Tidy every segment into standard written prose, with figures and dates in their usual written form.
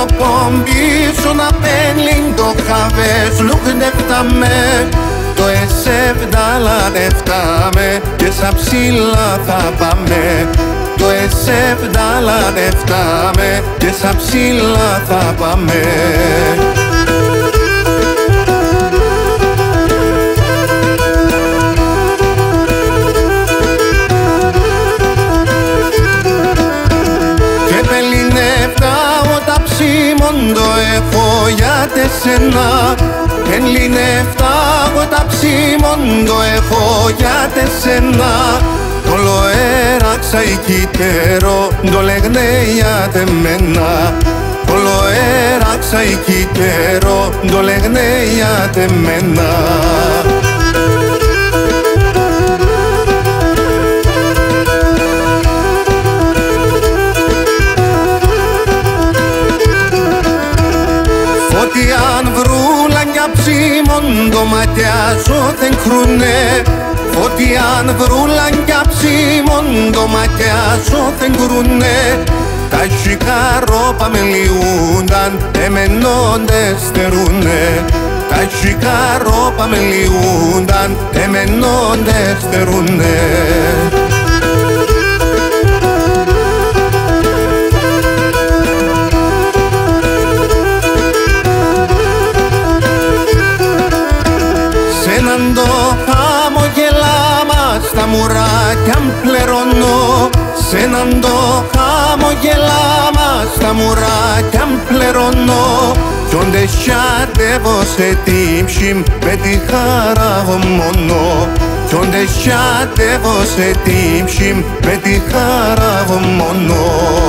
πομπίσω να πέλει το χαβές λουκνεύταμε. Το εσεβδαλανεύταμε και σαν ψηλά θα πάμε. Το εσεβδαλανεύταμε και σαν ψηλά θα πάμε. Και πελινεύτα όταν ψήμον το έχω για τεσσένα. Πελινεύτα όταν ψήμον το έχω για τεσσένα. Το λοέραξα η κύτερο, το λέγνε για τεμένα. Το λοέραξα η κύτερο, το λέγνε για τεμένα. Φωτιάν βρούλανια ψήμον το ματιάζω δεν κρουνε. Φωτιάν βρούλανια ψήμον το ματιάζω δεν κρουνε. Τα σικαρόπα με λιούνταν εμένοντες στερούνε. Τα σικαρόπα με λιούνταν εμένοντες στερούνε. Σ' έναν το χαμογελάμα στα μουράκια πληρώνω. Σ' έναν το χαμογελάμα στα μουράκια πληρώνω. Κι όντε σιάτευω σε τύψη με τη χαρά μόνο. Κι όντε σιάτευω σε τύψη με τη χαρά μόνο.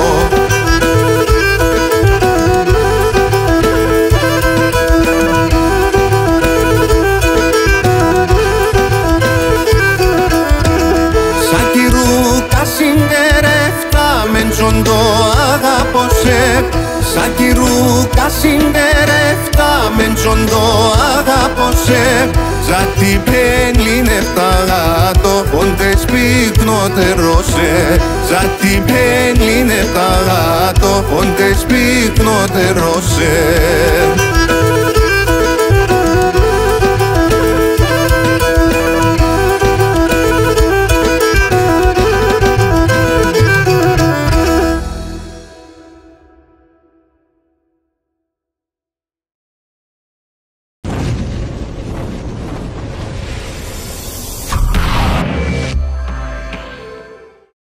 Μεν το αγαπώ σε, σαν κυρούκα συντερεύτα. Μεν το αγαπώ σε, σαν την πενλίνευτα γάτο, όντες πυκνότερο σε. Σαν την πενλίνευτα γάτο, όντες πυκνότερο σε.